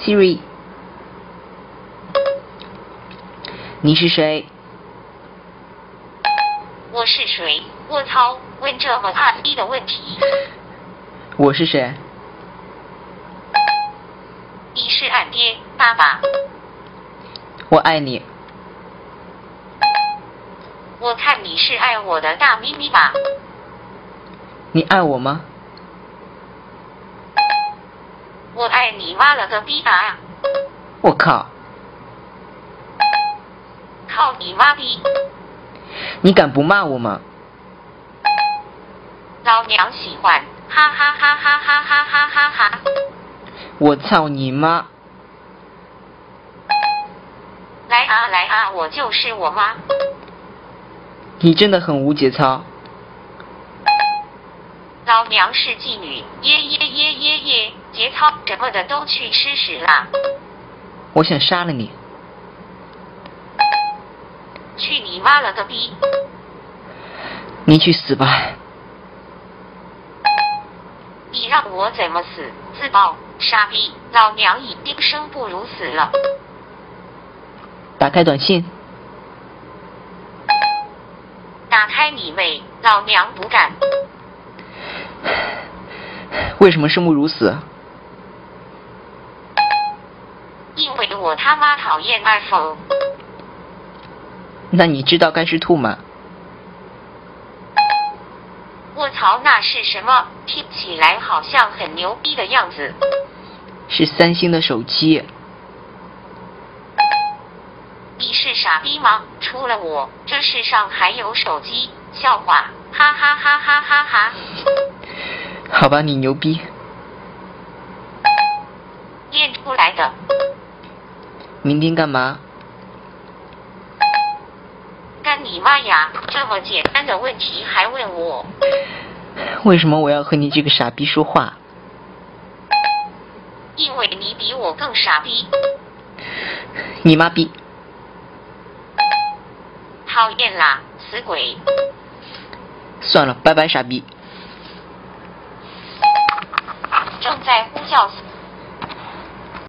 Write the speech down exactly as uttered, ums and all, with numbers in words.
Siri， 你是谁？ 我是谁？我操！问这么暗逼的问题。 我是谁？ 你是俺爹，爸爸。 我爱你。 我看你是爱我的大咪咪吧。 你爱我吗？ 我爱你妈了个逼啊！ 我靠！ 靠你妈逼！ 你敢不骂我吗？ 老娘喜欢，哈哈哈哈哈哈哈哈哈！ 我操你妈！ 来啊来啊，我就是我妈！ 你真的很无节操。 老娘是妓女，耶耶耶耶耶，节操什么的都去吃屎啦！ 我想杀了你。 去你妈了个逼！ 你去死吧！ 你让我怎么死？自爆！傻逼！老娘已经生不如死了。 打开短信。 打开你妹！老娘不干。 为什么生不如死？ 因为我他妈讨厌 iPhone。 那你知道该是吐吗？ 卧槽，那是什么？听起来好像很牛逼的样子。 是三星的手机。 你是傻逼吗？除了我，这世上还有手机？笑话，哈哈哈哈哈哈！ 好吧，你牛逼。 练出来的。 明天干嘛？ 干你妈呀！这么简单的问题还问我？ 为什么我要和你这个傻逼说话？ 因为你比我更傻逼。 你妈逼！ 讨厌啦，死鬼！ 算了，拜拜，傻逼。 正在呼叫死。